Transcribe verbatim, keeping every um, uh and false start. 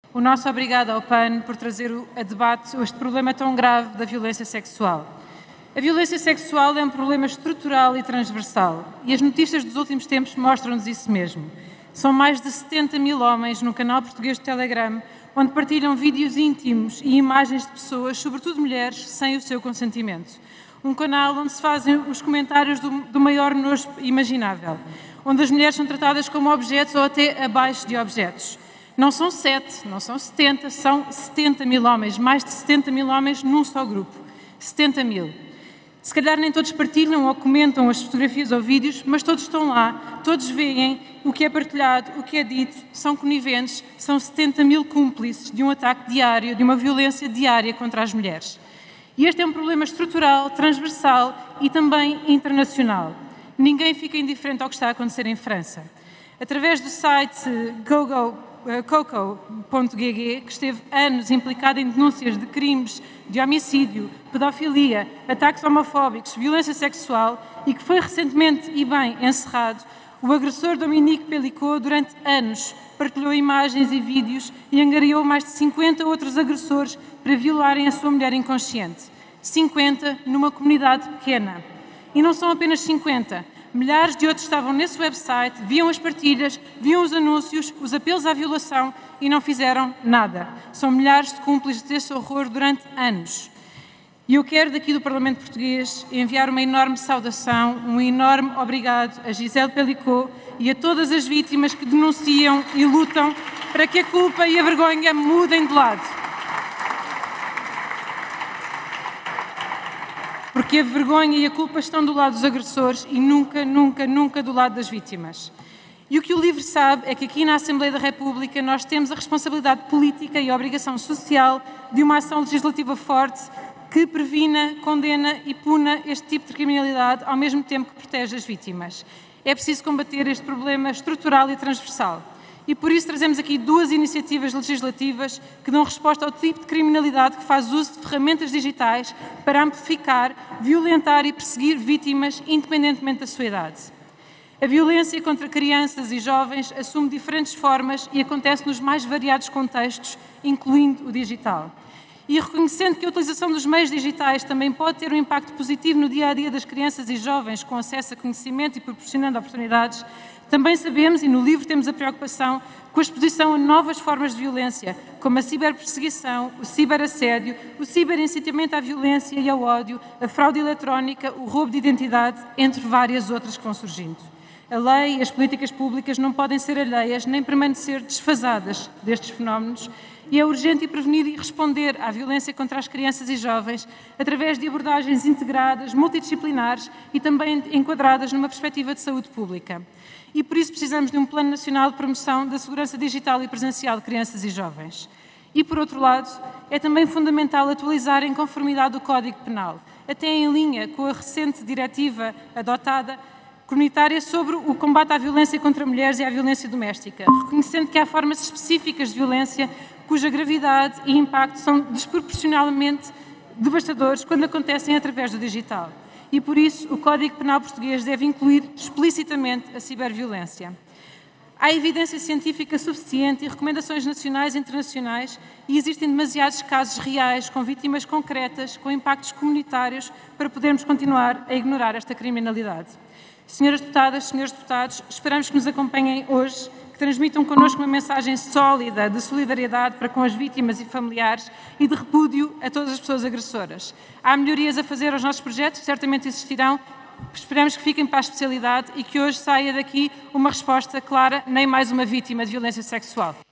O nosso obrigado ao P A N por trazer a debate este problema tão grave da violência sexual. A violência sexual é um problema estrutural e transversal e as notícias dos últimos tempos mostram-nos isso mesmo. São mais de setenta mil homens no canal português de Telegram, onde partilham vídeos íntimos e imagens de pessoas, sobretudo mulheres, sem o seu consentimento. Um canal onde se fazem os comentários do, do maior nojo imaginável, onde as mulheres são tratadas como objetos ou até abaixo de objetos. Não são sete, não são setenta, são setenta mil homens, mais de setenta mil homens num só grupo. setenta mil. Se calhar nem todos partilham ou comentam as fotografias ou vídeos, mas todos estão lá, todos veem o que é partilhado, o que é dito, são coniventes, são setenta mil cúmplices de um ataque diário, de uma violência diária contra as mulheres. E este é um problema estrutural, transversal e também internacional. Ninguém fica indiferente ao que está a acontecer em França. Através do site Gogo Coco ponto g g, que esteve anos implicado em denúncias de crimes de homicídio, pedofilia, ataques homofóbicos, violência sexual e que foi recentemente e bem encerrado, o agressor Dominique Pellicot, durante anos, partilhou imagens e vídeos e angariou mais de cinquenta outros agressores para violarem a sua mulher inconsciente. cinquenta numa comunidade pequena. E não são apenas cinquenta. Milhares de outros estavam nesse website, viam as partilhas, viam os anúncios, os apelos à violação e não fizeram nada. São milhares de cúmplices desse horror durante anos. E eu quero, daqui do Parlamento Português, enviar uma enorme saudação, um enorme obrigado a Gisele Pellicot e a todas as vítimas que denunciam e lutam para que a culpa e a vergonha mudem de lado. Porque a vergonha e a culpa estão do lado dos agressores e nunca, nunca, nunca do lado das vítimas. E o que o LIVRE sabe é que aqui na Assembleia da República nós temos a responsabilidade política e a obrigação social de uma ação legislativa forte que previna, condena e puna este tipo de criminalidade ao mesmo tempo que protege as vítimas. É preciso combater este problema estrutural e transversal. E por isso trazemos aqui duas iniciativas legislativas que dão resposta ao tipo de criminalidade que faz uso de ferramentas digitais para amplificar, violentar e perseguir vítimas independentemente da sua idade. A violência contra crianças e jovens assume diferentes formas e acontece nos mais variados contextos, incluindo o digital. E reconhecendo que a utilização dos meios digitais também pode ter um impacto positivo no dia-a-dia das crianças e jovens com acesso a conhecimento e proporcionando oportunidades, também sabemos, e no LIVRE temos a preocupação, com a exposição a novas formas de violência, como a ciberperseguição, o ciberassédio, o ciberincitamento à violência e ao ódio, a fraude eletrónica, o roubo de identidade, entre várias outras que vão surgindo. A lei e as políticas públicas não podem ser alheias nem permanecer desfasadas destes fenómenos e é urgente prevenir e responder à violência contra as crianças e jovens através de abordagens integradas, multidisciplinares e também enquadradas numa perspectiva de saúde pública. E por isso precisamos de um Plano Nacional de Promoção da Segurança Digital e Presencial de Crianças e Jovens. E, por outro lado, é também fundamental atualizar em conformidade o Código Penal, até em linha com a recente diretiva adotada comunitária sobre o combate à violência contra mulheres e à violência doméstica, reconhecendo que há formas específicas de violência cuja gravidade e impacto são desproporcionalmente devastadores quando acontecem através do digital. E, por isso, o Código Penal português deve incluir explicitamente a ciberviolência. Há evidência científica suficiente e recomendações nacionais e internacionais e existem demasiados casos reais, com vítimas concretas, com impactos comunitários, para podermos continuar a ignorar esta criminalidade. Senhoras deputadas, senhores deputados, esperamos que nos acompanhem hoje, que transmitam connosco uma mensagem sólida de solidariedade para com as vítimas e familiares e de repúdio a todas as pessoas agressoras. Há melhorias a fazer aos nossos projetos, que certamente existirão. Esperamos que fiquem para a especialidade e que hoje saia daqui uma resposta clara, nem mais uma vítima de violência sexual.